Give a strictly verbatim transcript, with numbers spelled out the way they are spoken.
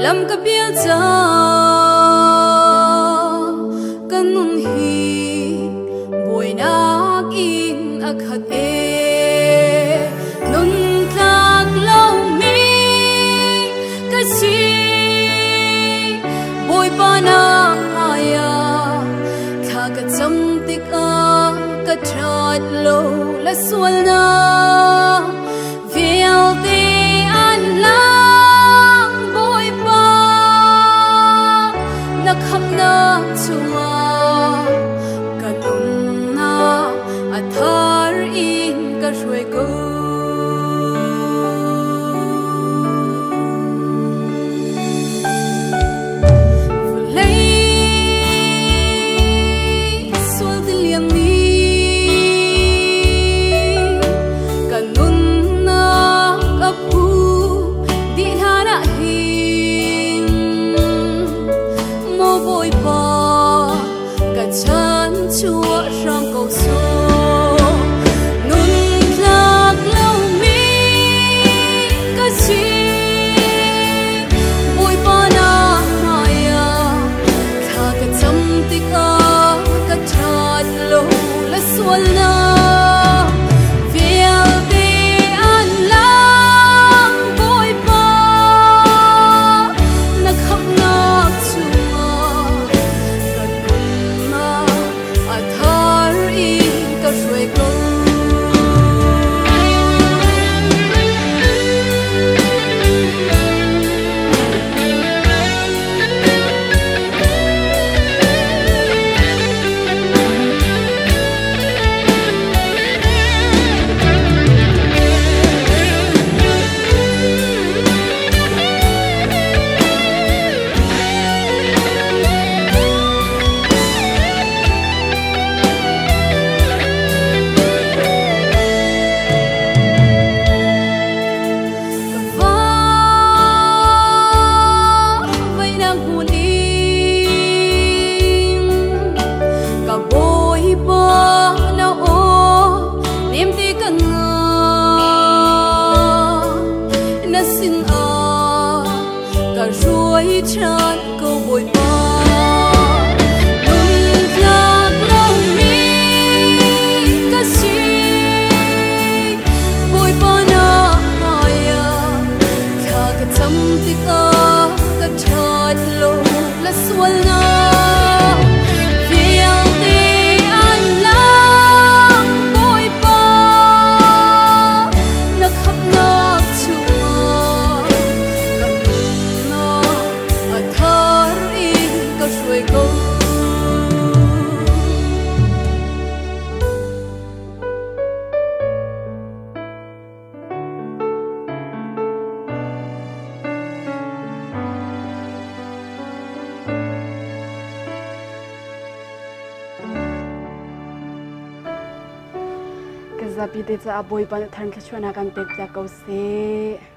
lam ka bial cha kanun hi boinak in akhat e nun thak lo mi ka si boi pa na aya tha ka cham tik a ka that lo la sual na vil te an lang boi pa na kham na chua ka tun na athar in ka hruai ko chúa rong cầu số nun lạc lâu mi cái gì bôi ba na maya tha cái chấm tích a cái chát lâu là xuân na Hruai chan câu bồi ba nun lạc lâu mi cái gì bồi ba na maya tha cái chấm tích a cái chát lâu là xuân na Zapi te cha boy pan than khachwana kan tek cha ko se